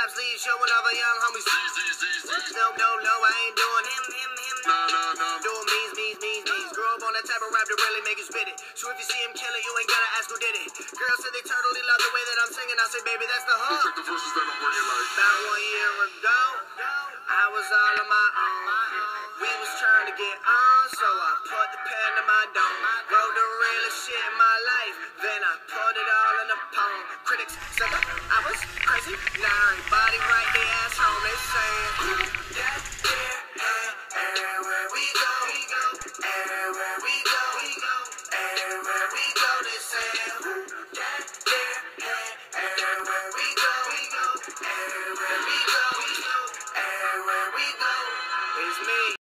vibes leave, showing off a young homies. No, I ain't doing him. Doing means. Grew up on that type of rap that really make you spit it. So if you see him kill it, you ain't gotta ask who did it. Girls say they totally love the way that I'm singing. I say, baby, that's the hook. About 1 year ago, I was all on my own. We was trying to get on, so I put the pen to my dome. Wrote the realest shit in my life, then I put it all in a poem. Critics said that I was crazy. Now everybody right their ass home. They saying, that